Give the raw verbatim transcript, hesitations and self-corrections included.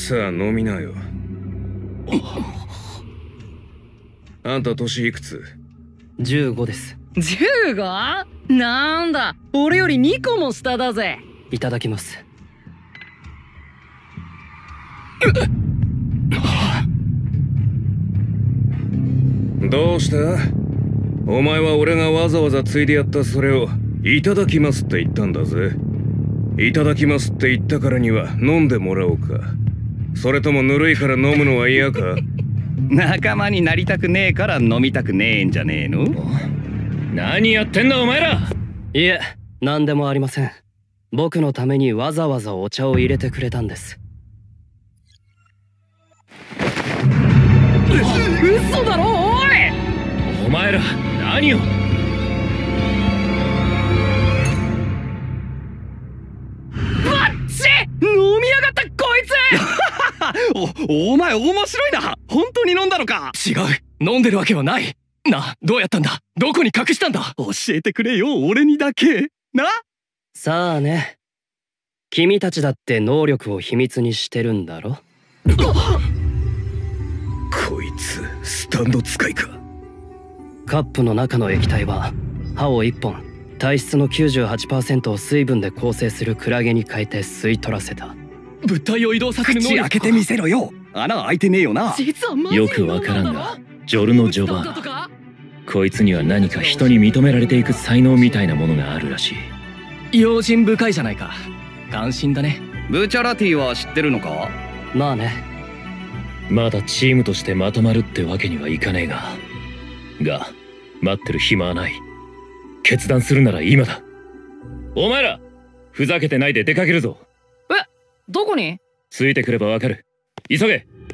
さあ飲みなよ。あんた年いくつ？ じゅうごです。 じゅうご？ なんだ、俺よりにこも下だぜ。 いただきます。 どうした？お前は俺がわざわざついでやったそれをいただきますって言ったんだぜ。いただきますって言ったからには飲んでもらおうか。それともぬるいから飲むのは嫌か？ 仲間になりたくねえから飲みたくねえんじゃねえの？ 何やってんだお前ら！ いえ、何でもありません。僕のためにわざわざお茶を入れてくれたんです。 嘘だろおい！ お前ら何を？ バッチ！飲みやがったこいつお、お前面白いな。本当に飲んだのか？ 違う、飲んでるわけはない。な、どうやったんだ？どこに隠したんだ？ 教えてくれよ、俺にだけな。 さあね、君たちだって能力を秘密にしてるんだろ？ こいつスタンド使いか。 カップの中の液体は歯をいっぽん、体質の きゅうじゅうはちパーセント を水分で構成するクラゲに変えて吸い取らせた。 物体を移動させる能力。口開けてみせろよ。穴開いてねえよな。 実はよくわからんが、ジョルノ・ジョバーナ、こいつには何か人に認められていく才能みたいなものがあるらしい。用心深いじゃないか。感心だね。 ブチャラティは知ってるのか？ まあね。 まだチームとしてまとまるってわけにはいかねえがが待ってる暇はない。決断するなら今だ。お前らふざけてないで出かけるぞ。 え、どこに？ ついてくればわかる。急げ。